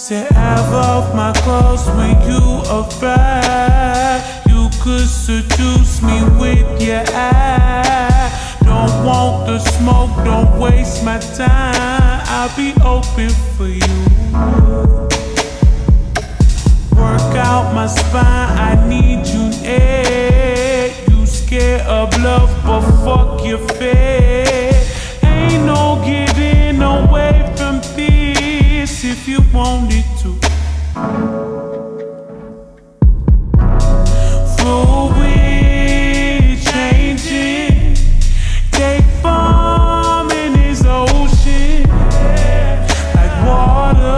Said half of my clothes when you arrive. You could seduce me with your eye. Don't want the smoke, don't waste my time. I'll be open for you. Work out my spine, I need you near. You scared of love, but fuck your fear. Ain't no getting away from this if you wanted to. Fluid changing, they form in this ocean like water.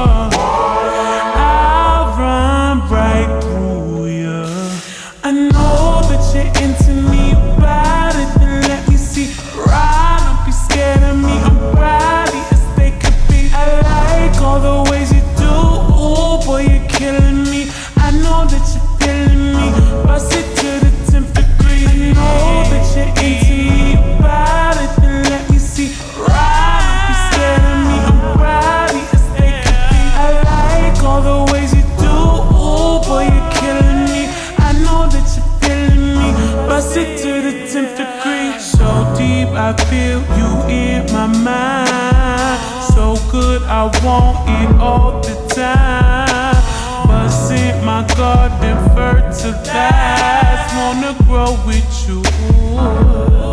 I'll run right through you. I know that you're into me, about it, then let me see. Right, don't be scared of me, I'm rowdy as they could be. I like all the ways you do, ooh, boy, you're killing me. I know that you're feeling me, bust it to the 10th degree. I know that you're into me, about it, then let me see. Right, don't be scared of me, I'm rowdy as they could be. I like all the ways you do, ooh, boy, you're killing me. I know that you're feeling me, bust it to the 10th degree. So deep, I feel you in my mind. So good, I want it all the time. Bust in my garden, fertilize. Wanna grow with you.